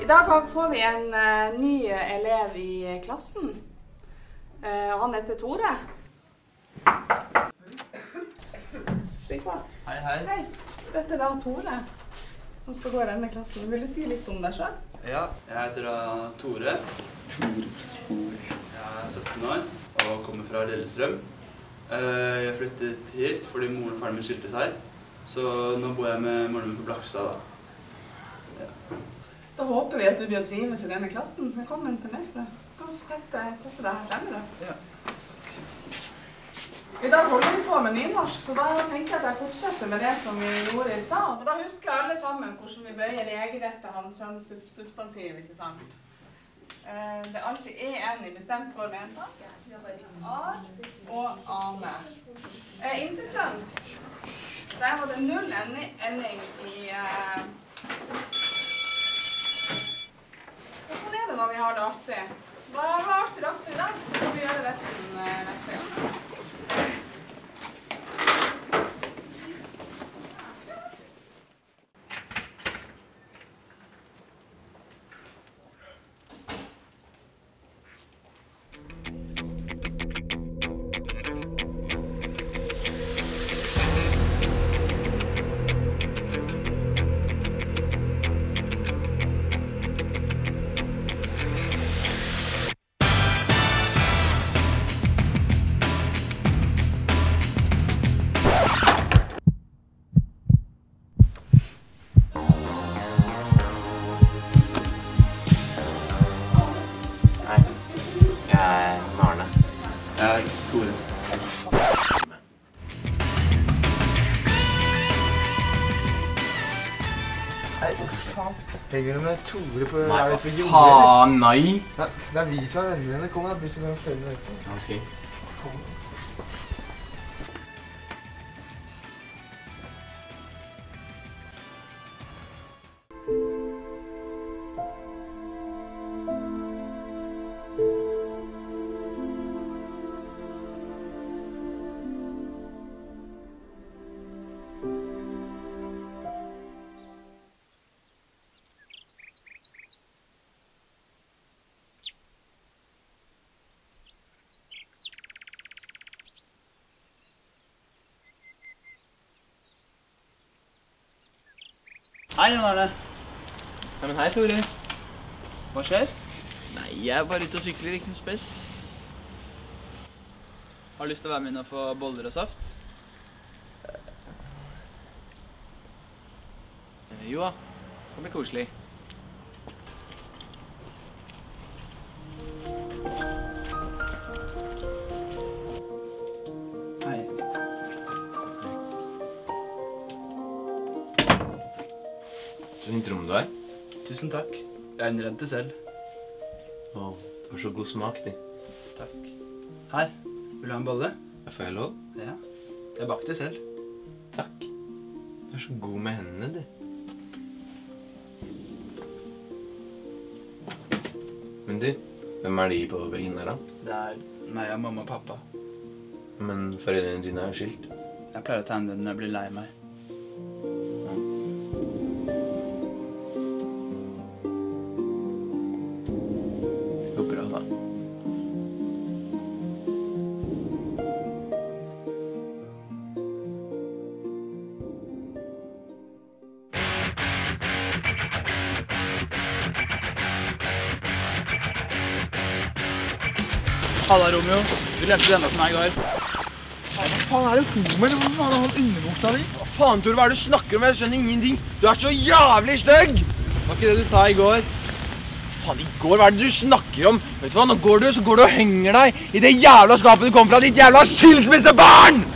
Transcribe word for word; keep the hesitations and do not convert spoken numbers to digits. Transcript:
I dag får vi en uh, ny elev i klassen. Uh, han heter Tore. Hei, hei. Hei. Dette er da Tore, som skal gå i denne klassen. Vil du si litt om deg selv? Ja, jeg heter da Tore. Tore på spor. Jeg er sytten år og kommer fra Lillestrøm. Uh, jeg flyttet hit fordi moren og faren min skilte seg. Så nå bor jeg med moren min på Blakstad da. Ja. Da håper vi at du blir å trives i denne klassen. Velkommen til Nesbø. Kan du sette, sette deg her fremme da? Ja. I dag holder vi på med nynorsk, så da tenker jeg at jeg fortsetter med det som vi gjorde i stad. Og da husker alle sammen hvordan vi bøyer regelrette hanskjønnssubstantiv, ikke sant? Det er alltid en i bestemt form entall. Ar og ane. Interkjønn. Der var det null ending i... Og sånn er det når vi har det artig. Da har vi artig rakt i dag, så får vi gjøre resten neste gang. Jeg er Tore. Nei, faen. Henger du med Tore på... Nei, hva faen, nei! Ja, det er vi som er vennene dine. Kom da, blir så med å følge med etter. Ok. Kom. Hei, Jon Arne. Nei, men hei, Tore. Hva skjer? Nei, jeg er bare ute og sykler, ikke noe spes. Har du lyst til å være med inn og få boller og saft? Jo da, det blir koselig. Hei. Så fint rom du er. Tusen takk. Jeg innredte selv. Åh, du har så god smak, de. Takk. Her, vil du ha en bolle? Får jeg lov? Ja. Jeg bakte selv. Takk. Du er så god med hendene, de. Men du, hvem er de på veggen der da? Det er meg og mamma og pappa. Men foreldrene dine er jo skilt. Jeg pleier å tegne dem når jeg blir lei meg. Det går bra da. Halla, Romeo. Du glemte denne som jeg går. Hva faen er det homer? Hva faen er han underbuksa di? Hva faen, Tore, hva er det du snakker om? Jeg skjønner ingenting. Du er så jævlig stygg! Det var ikke det du sa i går. Faen, i går, hva er det du snakker om? Vet du hva, nå går du, så går du og henger deg i det jævla skapet du kom fra, ditt jævla skilsmissebarn!